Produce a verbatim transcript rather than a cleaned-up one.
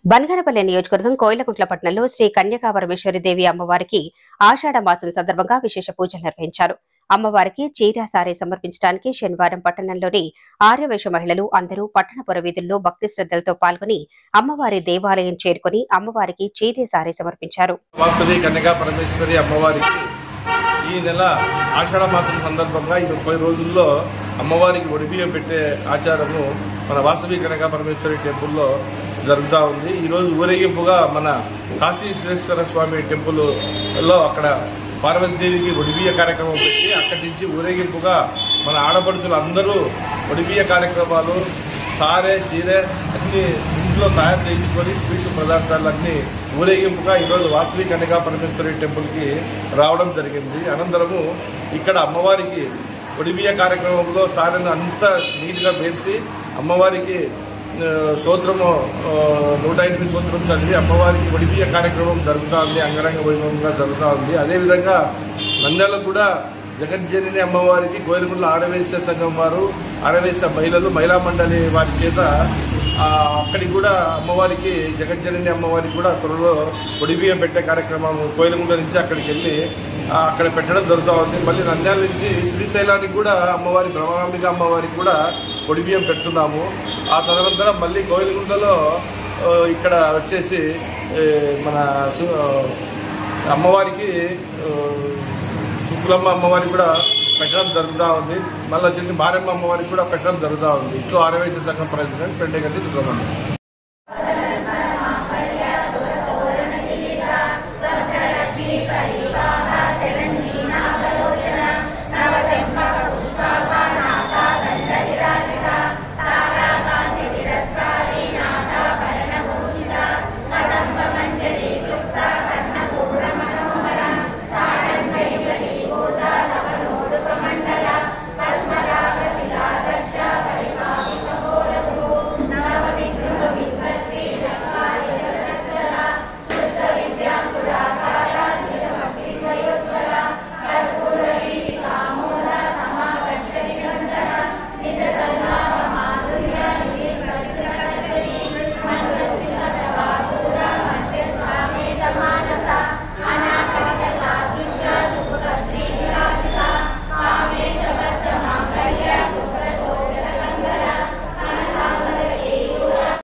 బన్గనపల్లి నియోజకవర్గం కోయిలకుంట్ల పట్టణంలో శ్రీ కన్యకాపరమేశ్వరి దేవి అమ్మవారికి ఆషాఢ మాసం సందర్భంగా విశేష పూజలు నిర్వహించారు. అమ్మవారికి చీర సారీ సమర్పించడానికి శనివారం పట్టణంలోని ఆర్యవైశ్య మహిళలు అందరూ పట్టణపుర వీధుల్లో భక్తి శ్రద్ధలతో పాల్గొని అమ్మవారి దేవాలయం చేరుకుని అమ్మవారికి చీర సారీ సమర్పించారు. ఈ నెల ఆషాఢ మాసం సందర్భంగా ఈ ముప్పై రోజుల్లో అమ్మవారికి ఒడిబియ్యం పెట్టే ఆచారము మన వాసవి కనకా పరమేశ్వరి టెంపుల్లో జరుగుతూ ఉంది. ఈరోజు ఊరేగింపుగా మన కాశీ విశ్వేశ్వర స్వామి టెంపుల్లో అక్కడ పార్వతీదేవికి ఒడిబియ్య కార్యక్రమం పెట్టి అక్కడి నుంచి ఊరేగింపుగా మన ఆడపడుచులు అందరూ ఒడిబియ్య కార్యక్రమాలు సారే చీరే అన్ని ఇంట్లో తయారు చేయించుకొని స్వీట్ పదార్థాలన్నీ ఊరేగింపుగా ఈరోజు వాసవి కన్యకా పరమేశ్వరి టెంపుల్కి రావడం జరిగింది. అనంతరము ఇక్కడ అమ్మవారికి ఒడిబియ్య కార్యక్రమంలో సారెను అంతా నీట్గా పేర్చి అమ్మవారికి స్తోత్రము నూట ఎనిమిది స్తోత్రం చదివి అమ్మవారికి ఒడిబియ్య కార్యక్రమం జరుగుతూ ఉంది, అంగరంగ వైభవంగా జరుగుతూ ఉంది. అదేవిధంగా నంద్యాలలో కూడా జగజ్జనని అమ్మవారికి కోయిలకుంట్ల ఆరవేశ్య సంఘం వారు ఆరవేశ్య మహిళలు మహిళా మండలి వారి చేత అక్కడికి కూడా అమ్మవారికి జగజ్జనని అమ్మవారికి కూడా త్వరలో ఒడిబియ్యం పెట్టే కార్యక్రమం కోయిలకుంట్ల నుంచి అక్కడికి వెళ్ళి అక్కడ పెట్టడం జరుగుతూ ఉంది. మళ్ళీ నంద్యాల నుంచి శ్రీశైలానికి కూడా అమ్మవారి బ్రహ్మాంబిక అమ్మవారికి కూడా ఒడిబియ్యం పెడుతున్నాము. ఆ తదనంతరం మళ్ళీ కోయిలకుంట్లలో ఇక్కడ వచ్చేసి మన అమ్మవారికి శుక్లమ్మ అమ్మవారికి కూడా పెట్టడం జరుగుతూ ఉంది. మళ్ళీ వచ్చేసి మారమ్మ అమ్మవారికి కూడా పెట్టడం జరుగుతూ ఉంది. ఇట్లు ఆరవేశ్య సంఘం ప్రెసిడెంట్ పెండగంటి సుబ్రహ్మణ్యం.